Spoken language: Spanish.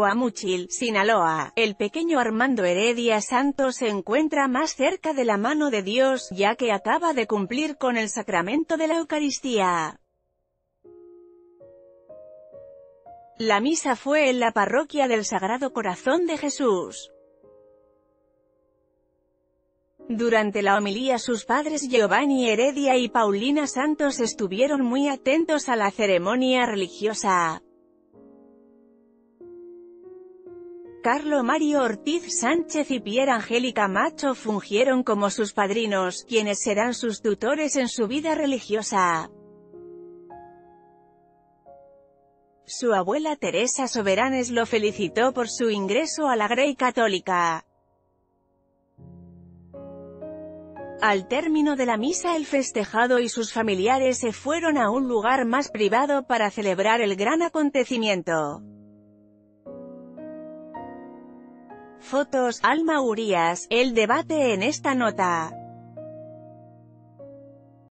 Guamúchil, Sinaloa. El pequeño Armando Heredia Santos se encuentra más cerca de la mano de Dios, ya que acaba de cumplir con el sacramento de la Eucaristía. La misa fue en la parroquia del Sagrado Corazón de Jesús. Durante la homilía sus padres Giovanni Heredia y Paulina Santos estuvieron muy atentos a la ceremonia religiosa. Carlo Mario Ortiz Sánchez y Pier Angélica Macho fungieron como sus padrinos, quienes serán sus tutores en su vida religiosa. Su abuela Teresa Soberanes lo felicitó por su ingreso a la Grey Católica. Al término de la misa el festejado y sus familiares se fueron a un lugar más privado para celebrar el gran acontecimiento. Fotos, Alma Urías. El debate en esta nota.